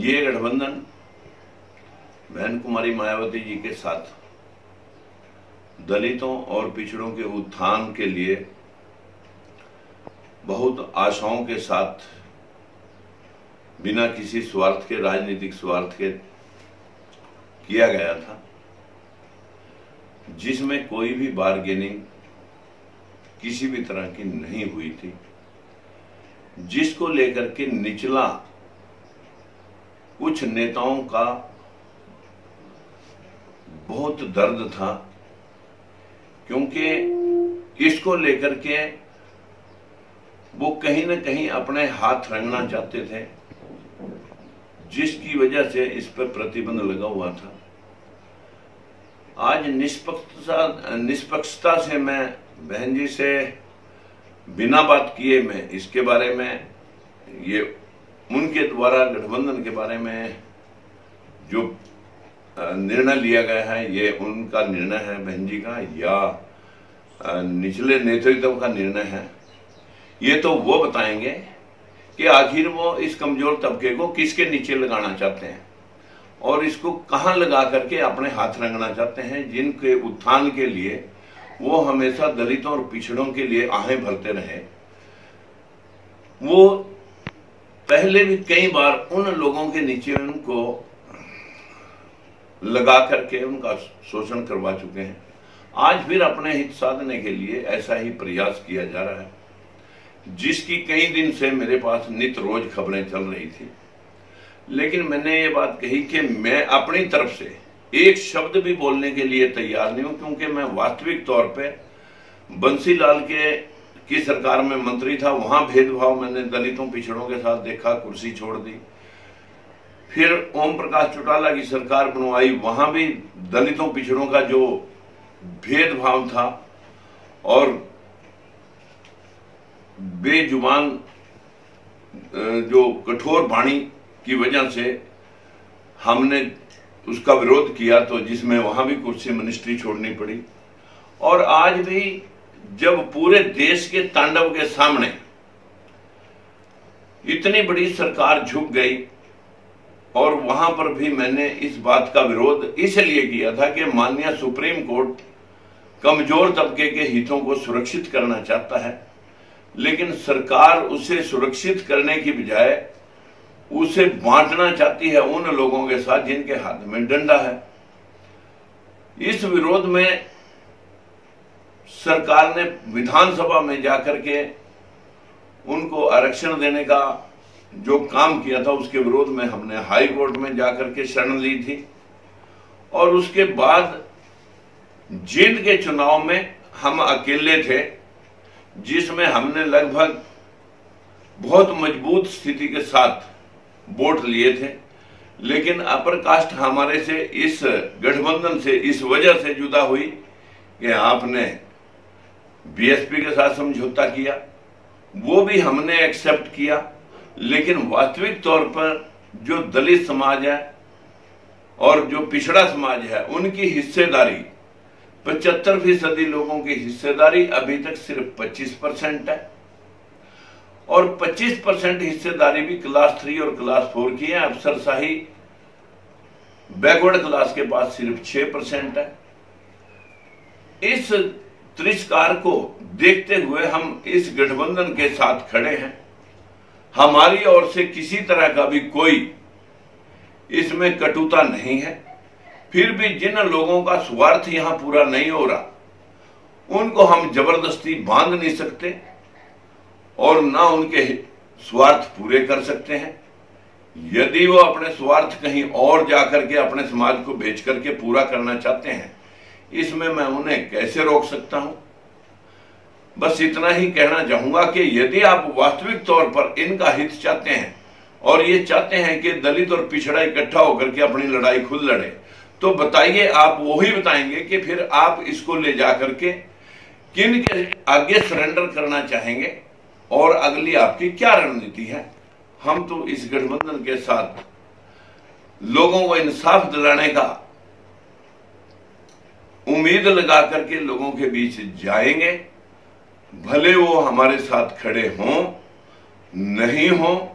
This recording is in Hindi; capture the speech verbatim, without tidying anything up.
ये गठबंधन बहन कुमारी मायावती जी के साथ दलितों और पिछड़ों के उत्थान के लिए बहुत आशाओं के साथ बिना किसी स्वार्थ के, राजनीतिक स्वार्थ के किया गया था, जिसमें कोई भी बार्गेनिंग किसी भी तरह की नहीं हुई थी, जिसको लेकर के निचला कुछ नेताओं का बहुत दर्द था, क्योंकि इसको लेकर के वो कहीं ना कहीं अपने हाथ रंगना चाहते थे, जिसकी वजह से इस पर प्रतिबंध लगा हुआ था। आज निष्पक्षता निष्पक्षता से मैं बहन जी से बिना बात किए मैं इसके बारे में, ये उनके द्वारा गठबंधन के बारे में जो निर्णय लिया गया है, ये उनका निर्णय है बहन जी का या निचले नेतृत्व का निर्णय है, ये तो वो बताएंगे कि आखिर वो इस कमजोर तबके को किसके नीचे लगाना चाहते हैं और इसको कहां लगा करके अपने हाथ रंगना चाहते हैं, जिनके उत्थान के लिए वो हमेशा दलितों और पिछड़ों के लिए आहें भरते रहे। वो पहले भी कई बार उन लोगों के नीचे उनको लगा करके उनका शोषण करवा चुके हैं। आज फिर अपने हित साधने के लिए ऐसा ही प्रयास किया जा रहा है, जिसकी कई दिन से मेरे पास नित रोज खबरें चल रही थी। लेकिन मैंने ये बात कही कि मैं अपनी तरफ से एक शब्द भी बोलने के लिए तैयार नहीं हूं, क्योंकि मैं वास्तविक तौर पे बंसीलाल के की सरकार में मंत्री था, वहां भेदभाव मैंने दलितों पिछड़ों के साथ देखा, कुर्सी छोड़ दी। फिर ओम प्रकाश चौटाला की सरकार बनवाई, वहां भी दलितों पिछड़ों का जो भेदभाव था और बेजुबान जो कठोर वाणी की वजह से हमने उसका विरोध किया, तो जिसमें वहां भी कुर्सी मिनिस्ट्री छोड़नी पड़ी। और आज भी जब पूरे देश के तांडव के सामने इतनी बड़ी सरकार झुक गई, और वहां पर भी मैंने इस बात का विरोध इसलिए किया था कि माननीय सुप्रीम कोर्ट कमजोर तबके के हितों को सुरक्षित करना चाहता है, लेकिन सरकार उसे सुरक्षित करने की बजाय उसे बांटना चाहती है उन लोगों के साथ जिनके हाथ में डंडा है। इस विरोध में सरकार ने विधानसभा में जाकर के उनको आरक्षण देने का जो काम किया था, उसके विरोध में हमने हाई कोर्ट में जाकर के शरण ली थी। और उसके बाद जींद के चुनाव में हम अकेले थे, जिसमें हमने लगभग बहुत मजबूत स्थिति के साथ वोट लिए थे, लेकिन अपर कास्ट हमारे से इस गठबंधन से इस वजह से जुदा हुई कि आपने बीएसपी के साथ समझौता किया, वो भी हमने एक्सेप्ट किया। लेकिन वास्तविक तौर पर जो दलित समाज है और जो पिछड़ा समाज है, उनकी हिस्सेदारी पचहत्तर फीसदी लोगों की हिस्सेदारी अभी तक सिर्फ पच्चीस परसेंट है, और पच्चीस परसेंट हिस्सेदारी भी क्लास थ्री और क्लास फोर की है। अफसरशाही बैकवर्ड क्लास के पास सिर्फ छह परसेंट है। इस तिरस्कार को देखते हुए हम इस गठबंधन के साथ खड़े हैं। हमारी ओर से किसी तरह का भी कोई इसमें कटुता नहीं है। फिर भी जिन लोगों का स्वार्थ यहां पूरा नहीं हो रहा, उनको हम जबरदस्ती बांध नहीं सकते और ना उनके स्वार्थ पूरे कर सकते हैं। यदि वो अपने स्वार्थ कहीं और जाकर के अपने समाज को बेच करके पूरा करना चाहते हैं, इसमें मैं उन्हें कैसे रोक सकता हूं। बस इतना ही कहना चाहूंगा कि यदि आप वास्तविक तौर पर इनका हित चाहते हैं और ये चाहते हैं कि दलित और पिछड़ा इकट्ठा होकर के अपनी लड़ाई खुद लड़े, तो बताइए, आप वही बताएंगे कि फिर आप इसको ले जाकर के किन के आगे सरेंडर करना चाहेंगे और अगली आपकी क्या रणनीति है। हम तो इस गठबंधन के साथ लोगों को इंसाफ दिलाने का उम्मीद लगा करके लोगों के बीच जाएंगे, भले वो हमारे साथ खड़े हों नहीं हों।